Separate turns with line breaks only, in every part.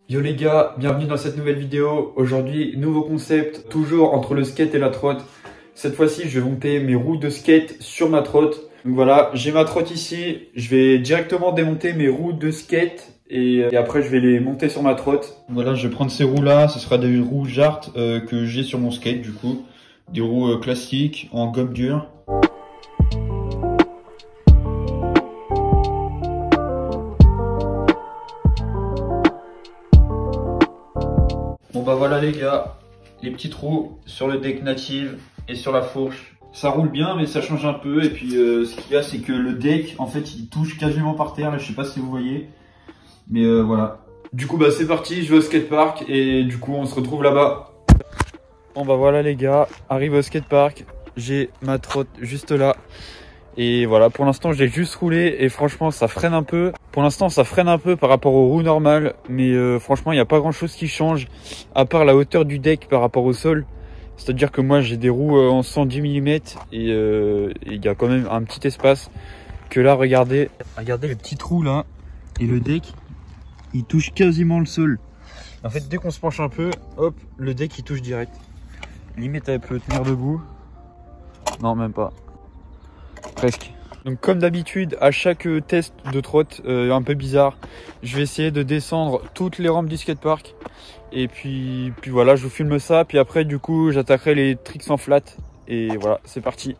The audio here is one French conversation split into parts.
Yo les gars, bienvenue dans cette nouvelle vidéo. Aujourd'hui, nouveau concept, toujours entre le skate et la trotte. Cette fois-ci, je vais monter mes roues de skate sur ma trotte. Donc voilà, j'ai ma trotte ici. Je vais directement démonter mes roues de skate et après je vais les monter sur ma trotte. Voilà, je vais prendre ces roues là. Ce sera des roues Jart que j'ai sur mon skate du coup. Des roues classiques en gomme dure. Bon bah voilà les gars, les petits trous sur le deck native et sur la fourche. Ça roule bien mais ça change un peu et puis ce qu'il y a c'est que le deck en fait il touche quasiment par terre, là je sais pas si vous voyez. Mais voilà. Du coup bah c'est parti, je vais au skatepark et du coup on se retrouve là-bas. Bon bah voilà les gars, arrive au skatepark, j'ai ma trotte juste là. Et voilà, pour l'instant, je l'ai juste roulé et franchement, ça freine un peu. Pour l'instant, ça freine un peu par rapport aux roues normales. Mais franchement, il n'y a pas grand-chose qui change, à part la hauteur du deck par rapport au sol. C'est-à-dire que moi, j'ai des roues en 110 mm et il y a quand même un petit espace. Que là, regardez les petits trous là. Et le deck, il touche quasiment le sol. En fait, dès qu'on se penche un peu, hop, le deck, il touche direct. Limite, elle peut tenir debout. Non, même pas. Presque. Donc comme d'habitude à chaque test de trotte un peu bizarre, je vais essayer de descendre toutes les rampes du skatepark et puis voilà, je vous filme ça, puis après du coup j'attaquerai les tricks en flat et voilà, c'est parti.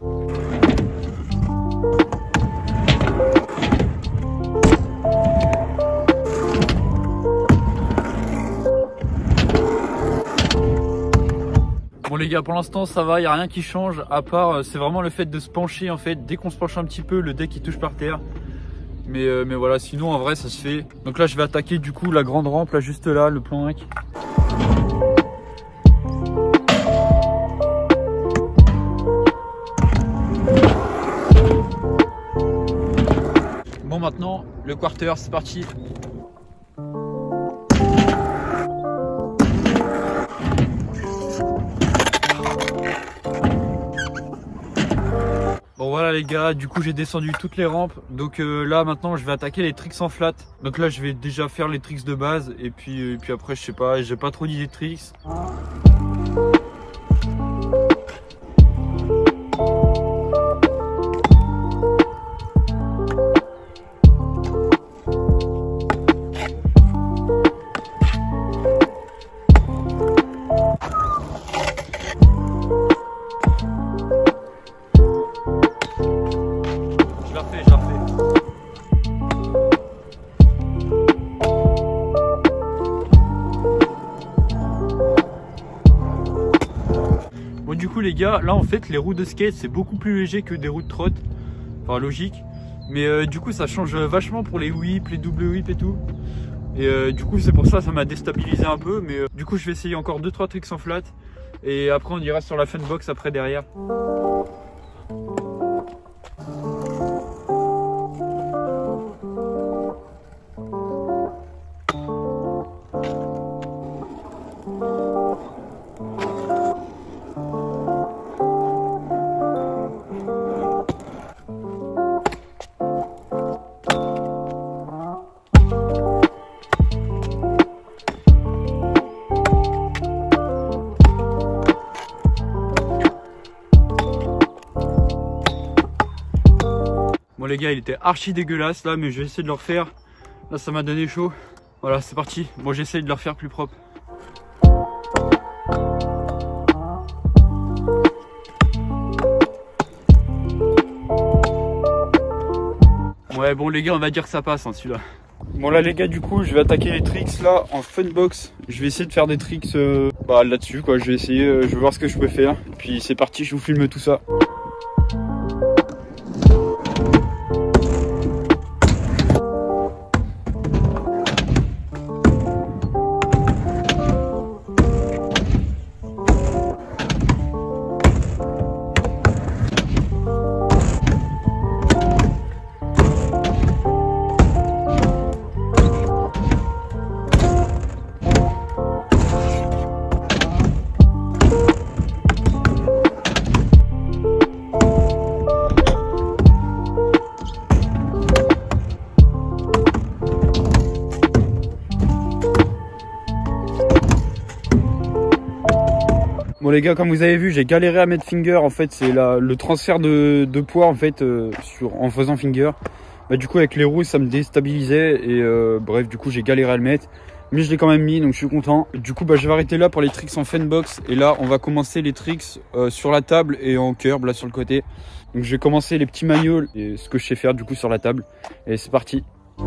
Bon les gars, pour l'instant ça va, il n'y a rien qui change, à part c'est vraiment le fait de se pencher en fait. Dès qu'on se penche un petit peu, le deck il touche par terre. Mais voilà, sinon en vrai ça se fait. Donc là je vais attaquer du coup la grande rampe là, juste là, le plan 1. Bon maintenant, le quarter, c'est parti. Bon voilà les gars, du coup j'ai descendu toutes les rampes. Donc là maintenant je vais attaquer les tricks en flat. Donc là je vais déjà faire les tricks de base. Et puis après je sais pas, j'ai pas trop d'idées de tricks. Bon du coup les gars, là en fait les roues de skate c'est beaucoup plus léger que des roues de trotte. Enfin logique. Mais du coup ça change vachement pour les whips, les double whips et tout. Et du coup c'est pour ça m'a déstabilisé un peu. Mais du coup je vais essayer encore 2-3 tricks en flat. Et après on ira sur la funbox après derrière. Bon les gars, il était archi dégueulasse là, mais je vais essayer de le refaire. Là ça m'a donné chaud. Voilà, c'est parti. Bon, j'essaye de le refaire plus propre. Ouais bon les gars, on va dire que ça passe hein, celui-là. Bon là les gars, du coup je vais attaquer les tricks là en funbox. Je vais essayer de faire des tricks là-dessus quoi. Je vais essayer, je vais voir ce que je peux faire. Puis c'est parti, je vous filme tout ça.
Bon les gars, comme vous avez vu, j'ai galéré à mettre finger. En fait, c'est le transfert de poids en fait en faisant finger. Bah, du coup avec les roues ça me déstabilisait et bref, du coup j'ai galéré à le mettre. Mais je l'ai quand même mis, donc je suis content. Du coup, bah, je vais arrêter là pour les tricks en fanbox. Et là, on va commencer les tricks sur la table et en curb, là sur le côté. Donc je vais commencer les petits maillots et ce que je sais faire du coup sur la table. Et c'est parti.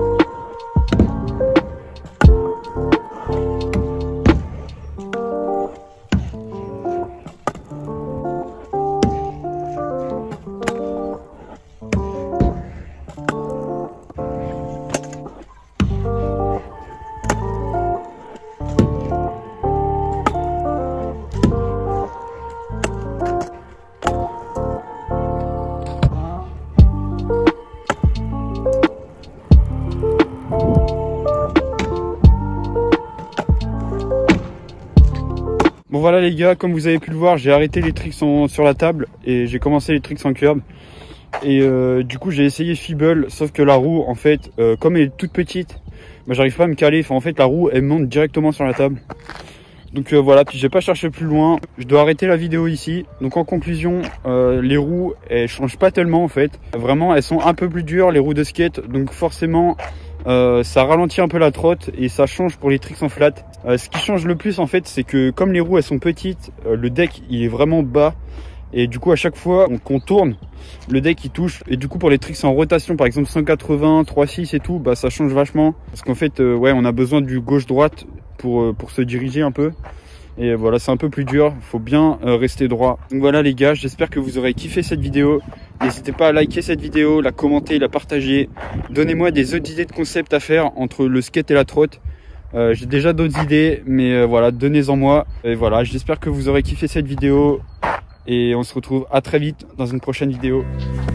Bon voilà les gars, comme vous avez pu le voir, j'ai arrêté les tricks sur la table et j'ai commencé les tricks en curb. Et du coup j'ai essayé Feeble, sauf que la roue en fait, comme elle est toute petite, bah, j'arrive pas à me caler. Enfin en fait la roue elle monte directement sur la table. Donc voilà, puis j'ai pas cherché plus loin. Je dois arrêter la vidéo ici. Donc en conclusion, les roues elles changent pas tellement en fait. Vraiment elles sont un peu plus dures les roues de skate, donc forcément ça ralentit un peu la trotte et ça change pour les tricks en flat. Ce qui change le plus en fait, c'est que comme les roues elles sont petites, le deck il est vraiment bas et du coup à chaque fois qu'on tourne, le deck il touche. Et du coup pour les tricks en rotation, par exemple 180, 3.6 et tout, bah ça change vachement parce qu'en fait ouais, on a besoin du gauche-droite pour se diriger un peu. Et voilà, c'est un peu plus dur, faut bien rester droit. Donc voilà les gars, j'espère que vous aurez kiffé cette vidéo. N'hésitez pas à liker cette vidéo, la commenter, la partager. Donnez-moi des autres idées de concepts à faire entre le skate et la trotte. J'ai déjà d'autres idées, mais voilà, donnez-en moi. Et voilà, j'espère que vous aurez kiffé cette vidéo. Et on se retrouve à très vite dans une prochaine vidéo.